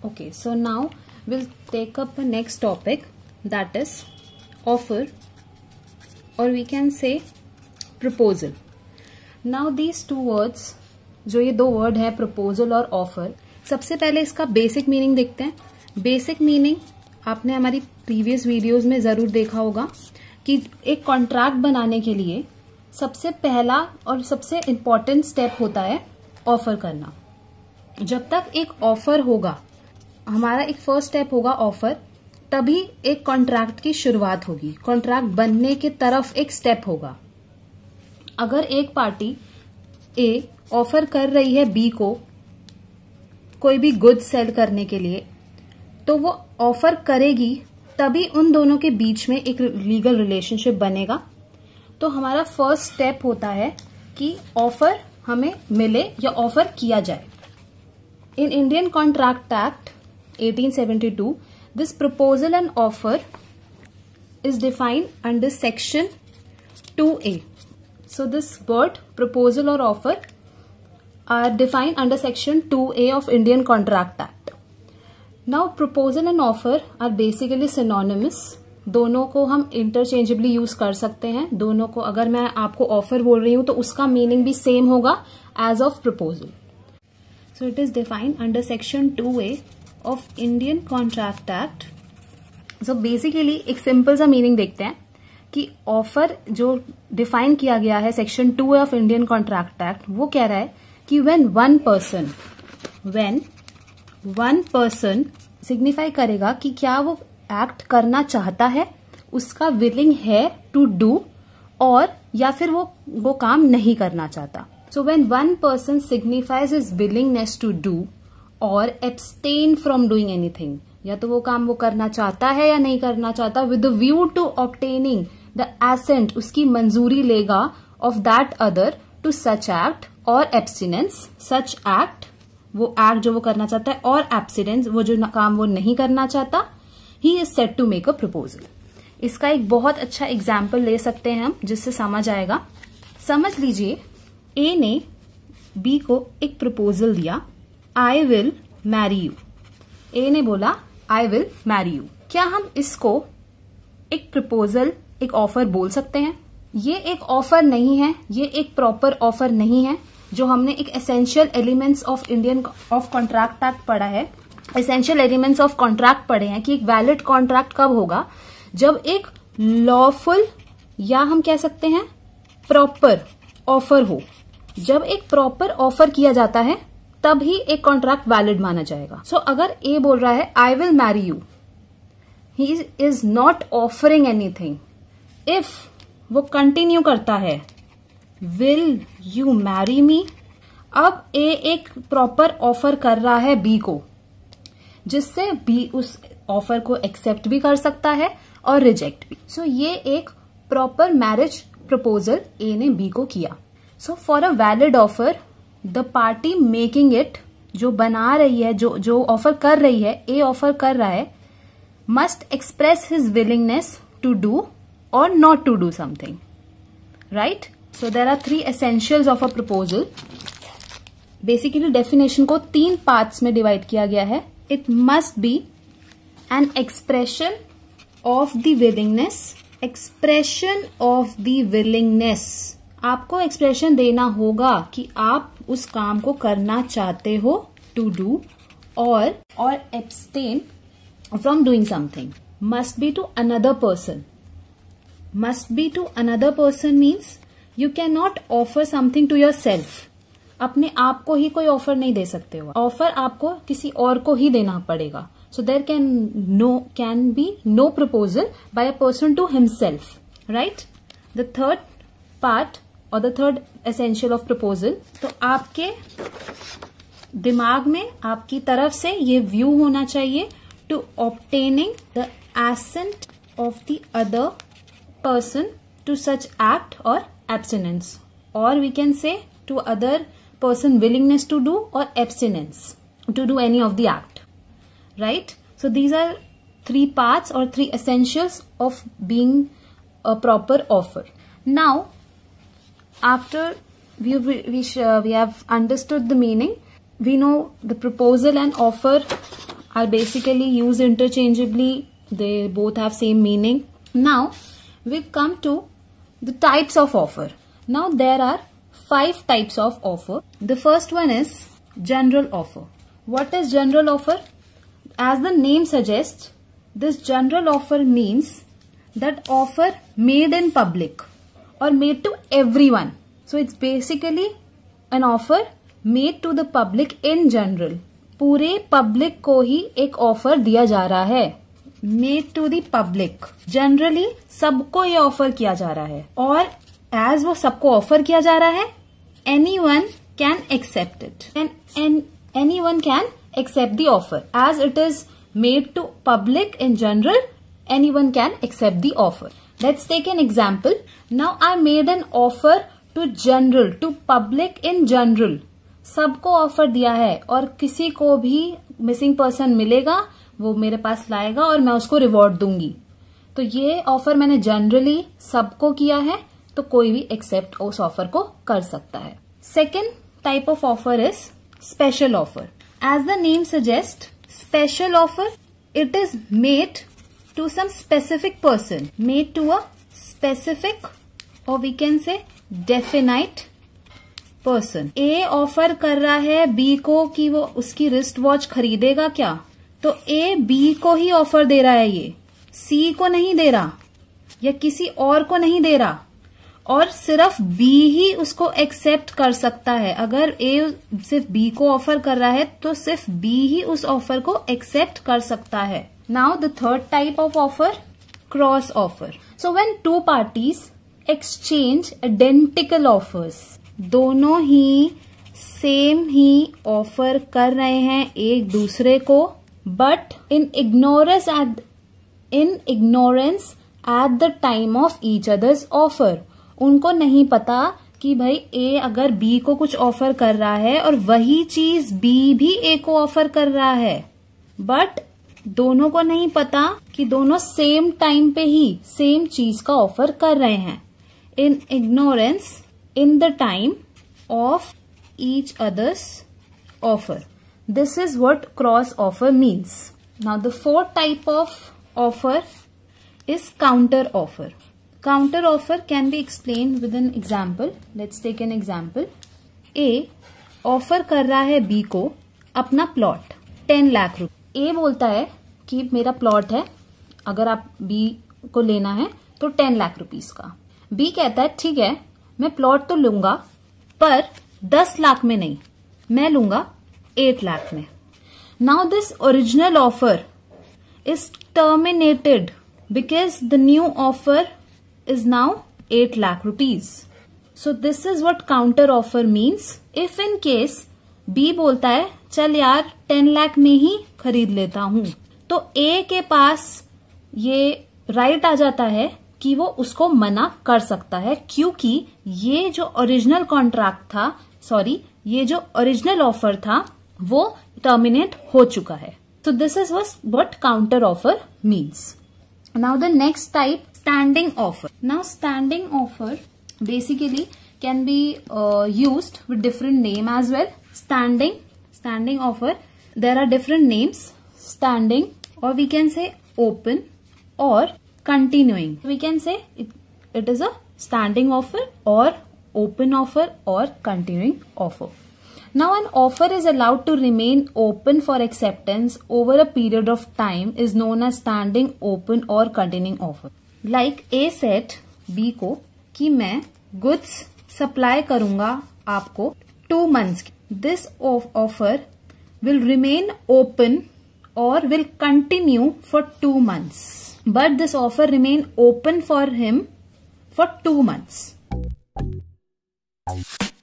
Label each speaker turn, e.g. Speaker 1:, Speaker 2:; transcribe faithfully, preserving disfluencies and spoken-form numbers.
Speaker 1: Okay, so now we'll take up the next topic, that is offer, or we can say proposal. Now these two words, जो ये दो word है proposal और offer, सबसे पहले इसका बेसिक मीनिंग देखते हैं. बेसिक मीनिंग आपने हमारी प्रीवियस वीडियोस में जरूर देखा होगा कि एक कॉन्ट्रैक्ट बनाने के लिए सबसे पहला और सबसे इम्पोर्टेंट स्टेप होता है ऑफर करना. जब तक एक ऑफर होगा, हमारा एक फर्स्ट स्टेप होगा ऑफर, तभी एक कॉन्ट्रैक्ट की शुरुआत होगी. कॉन्ट्रैक्ट बनने के तरफ एक स्टेप होगा. अगर एक पार्टी ए ऑफर कर रही है बी को कोई भी गुड सेल करने के लिए, तो वो ऑफर करेगी तभी उन दोनों के बीच में एक लीगल रिलेशनशिप बनेगा. तो हमारा फर्स्ट स्टेप होता है कि ऑफर हमें मिले या ऑफर किया जाए. In Indian contract act eighteen seventy-two, this proposal and offer is defined under section two A. So this word proposal or offer are defined under section two A of Indian Contract Act. Now proposal and offer are basically synonymous. दोनों को हम interchangeably use कर सकते हैं. दोनों को, अगर मैं आपको offer बोल रही हूँ तो उसका meaning भी same होगा as of proposal. So it is defined under section two A of Indian Contract Act. So basically एक सिंपल सा मीनिंग देखते हैं कि ऑफर जो डिफाइन किया गया है section two of Indian contract act, वो कह रहा है कि when one person when one person signify करेगा कि क्या वो एक्ट करना चाहता है, उसका विलिंग है टू डू, और या फिर वो वो काम नहीं करना चाहता. So when one person signifies his willingness to do और एब्सटेन फ्रॉम डूइंग एनीथिंग, या तो वो काम वो करना चाहता है या नहीं करना चाहता, with the view to obtaining the assent, उसकी मंजूरी लेगा of that other to such act और एब्सटिनेंस, सच एक्ट वो एक्ट जो वो करना चाहता है, और एब्सटिनेंस वो जो काम वो नहीं करना चाहता, he is set to make a proposal. इसका एक बहुत अच्छा एग्जाम्पल ले सकते हैं हम, जिससे समझ आएगा. समझ लीजिए ए ने बी को एक प्रपोजल दिया, I will marry you. A ने बोला आई विल मैरी यू. क्या हम इसको एक प्रपोजल, एक ऑफर बोल सकते हैं? ये एक ऑफर नहीं है, ये एक प्रॉपर ऑफर नहीं है. जो हमने एक essential elements of Indian of contract act पढ़ा है, एसेंशियल एलिमेंट्स ऑफ कॉन्ट्रैक्ट पढ़े हैं कि एक वैलिड कॉन्ट्रैक्ट कब होगा, जब एक लॉफुल या हम कह सकते हैं प्रॉपर ऑफर हो. जब एक प्रॉपर ऑफर किया जाता है तभी एक कॉन्ट्रैक्ट वैलिड माना जाएगा. सो so, अगर ए बोल रहा है I will marry you, he is not offering anything. If वो कंटिन्यू करता है विल यू मैरी मी, अब ए एक प्रॉपर ऑफर कर रहा है बी को, जिससे बी उस ऑफर को एक्सेप्ट भी कर सकता है और रिजेक्ट भी. सो so, ये एक प्रॉपर मैरिज प्रपोजल ए ने बी को किया. So for a valid offer the party making it, जो बना रही है, जो जो ऑफर कर रही है, ए ऑफर कर रहा है, must express his willingness to do और not to do something. Right? So there are three essentials of a proposal. Basically definition को तीन पार्ट्स में डिवाइड किया गया है. It must be an expression of the willingness. Expression of the willingness, आपको expression देना होगा कि आप उस काम को करना चाहते हो, टू डू, और और abstain from doing something. Must be to another person. Must be to another person means you can not offer something to your self. अपने आप को ही कोई ऑफर नहीं दे सकते हो, ऑफर आपको किसी और को ही देना पड़ेगा. So there can no can be no proposal by a person to himself. Right? The third part और the third essential of proposal, तो आपके दिमाग में, आपकी तरफ से ये व्यू होना चाहिए to obtaining the assent of the other person to such act और एब्सटिनेंस, और we can say to other person willingness to do और abstinence to do any of the act. Right? So these are three parts और three essentials of being a proper offer. Now after we we, uh, we have understood the meaning, we know the proposal and offer are basically used interchangeably. They both have same meaning. Now we come to the types of offer. Now there are five types of offer. The first one is general offer. What is general offer? As the name suggests, this general offer means that offer made in public or made to everyone. So it's basically an offer made to the public in general. पूरे public को ही एक offer दिया जा रहा है. Made to the public, generally सबको ये ऑफर किया जा रहा है. और एज वो सबको ऑफर किया जा रहा है, any one can accept it and any one can accept the offer. As it is made to public in general, anyone can accept the offer. Let's take an example. Now I made an offer to general, to public in general. सबको offer दिया है और किसी को भी missing person मिलेगा वो मेरे पास लाएगा और मैं उसको रिवॉर्ड दूंगी. तो ये ऑफर मैंने जनरली सबको किया है, तो कोई भी एक्सेप्ट उस ऑफर को कर सकता है. Second type of offer is special offer. As the name suggests, special offer, it is made to some specific person, made to a specific or we can say definite person. A offer कर रहा है B को कि वो उसकी wrist watch खरीदेगा क्या, तो A B को ही ऑफर दे रहा है, ये C को नहीं दे रहा या किसी और को नहीं दे रहा. और सिर्फ बी ही उसको एक्सेप्ट कर सकता है. अगर ए सिर्फ बी को ऑफर कर रहा है तो सिर्फ बी ही उस ऑफर को एक्सेप्ट कर सकता है. Now the third type of offer, cross offer. So when two parties exchange identical offers, दोनों ही सेम ही ऑफर कर रहे हैं एक दूसरे को, but in ignorance at in ignorance at the time of each other's offer. उनको नहीं पता कि भाई ए अगर बी को कुछ ऑफर कर रहा है और वही चीज बी भी ए को ऑफर कर रहा है, बट दोनों को नहीं पता कि दोनों सेम टाइम पे ही सेम चीज का ऑफर कर रहे हैं. In ignorance in the time of each other's offer. This is what cross offer means. Now the fourth type of offer is counter offer. Counter offer can be explained with an example. Let's take an example. A offer कर रहा है B को अपना plot ten lakh रुपए. A बोलता है कि मेरा प्लॉट है, अगर आप B को लेना है तो टेन लाख रुपीस का. B कहता है ठीक है मैं प्लॉट तो लूंगा पर दस लाख में नहीं, मैं लूंगा एट लाख में. Now this original offer is terminated because the new offer is now eight lakh rupees. So this is what counter offer means. If in case B बोलता है चल यार टेन लाख में ही खरीद लेता हूं, तो A के पास ये राइट आ जाता है कि वो उसको मना कर सकता है, क्योंकि ये जो ओरिजिनल कॉन्ट्रैक्ट था, सॉरी ये जो ओरिजिनल ऑफर था वो टर्मिनेट हो चुका है. So this is what counter offer means. Now the next type, standing offer. Now standing offer basically can be uh, used with different name as well. Standing, standing offer. There are different names. Standing, or we can say open or continuing. We can say it, it is a standing offer or open offer or continuing offer. Now an offer is allowed to remain open for acceptance over a period of time is known as standing, open or continuing offer. Like A said B को कि मैं goods supply करूंगा आपको two months की. This offer will remain open or will continue for two months. But this offer remain open for him for two months.